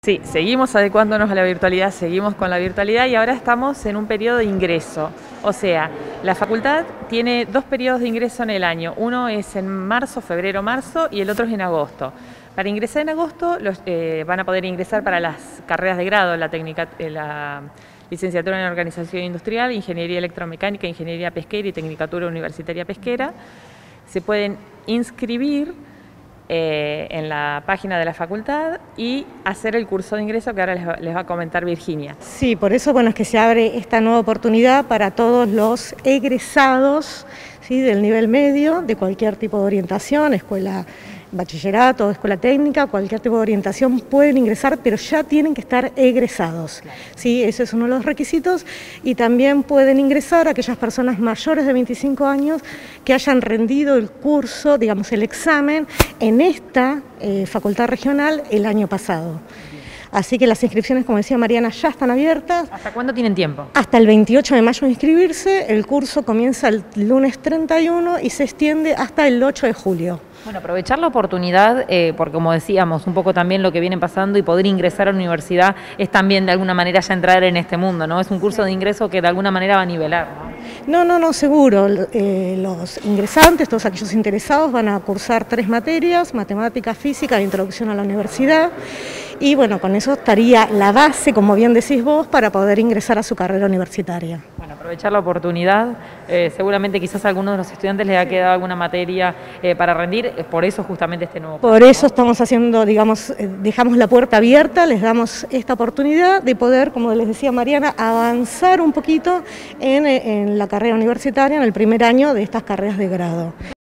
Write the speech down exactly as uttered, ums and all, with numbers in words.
Sí, seguimos adecuándonos a la virtualidad, seguimos con la virtualidad y ahora estamos en un periodo de ingreso. O sea, la facultad tiene dos periodos de ingreso en el año. Uno es en marzo, febrero, marzo y el otro es en agosto. Para ingresar en agosto los, eh, van a poder ingresar para las carreras de grado, la, técnica, eh, la licenciatura en Organización Industrial, Ingeniería Electromecánica, Ingeniería Pesquera y Tecnicatura Universitaria Pesquera. Se pueden inscribir Eh, en la página de la facultad y hacer el curso de ingreso que ahora les va, les va a comentar Virginia. Sí, por eso bueno, es que se abre esta nueva oportunidad para todos los egresados, ¿sí?, del nivel medio, de cualquier tipo de orientación, escuela, bachillerato, escuela técnica, cualquier tipo de orientación pueden ingresar, pero ya tienen que estar egresados. ¿Sí? Ese es uno de los requisitos, y también pueden ingresar aquellas personas mayores de veinticinco años que hayan rendido el curso, digamos el examen, en esta eh, facultad regional el año pasado. Así que las inscripciones, como decía Mariana, ya están abiertas. ¿Hasta cuándo tienen tiempo? Hasta el veintiocho de mayo de inscribirse. El curso comienza el lunes treinta y uno y se extiende hasta el ocho de julio. Bueno, aprovechar la oportunidad, eh, porque como decíamos, un poco también lo que viene pasando y poder ingresar a la universidad es también de alguna manera ya entrar en este mundo, ¿no? Es un curso de ingreso que de alguna manera va a nivelar, ¿no? No, no, no, seguro. Eh, los ingresantes, todos aquellos interesados, van a cursar tres materias: matemática, física e introducción a la universidad. Y bueno, con eso estaría la base, como bien decís vos, para poder ingresar a su carrera universitaria. Bueno, aprovechar la oportunidad. Eh, seguramente quizás a algunos de los estudiantes les ha quedado alguna materia eh, para rendir, por eso justamente este nuevo. Por eso estamos haciendo, digamos, dejamos la puerta abierta, les damos esta oportunidad de poder, como les decía Mariana, avanzar un poquito en, en la carrera universitaria, en el primer año de estas carreras de grado.